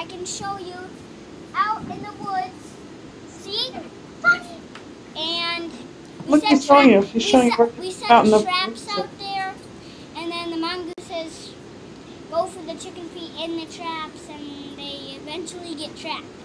I can show you out in the woods. See? And look, he's showing you. He's showing you we set out in the traps out there, and then the mongooses go for the chicken feet in the traps, and they eventually get trapped.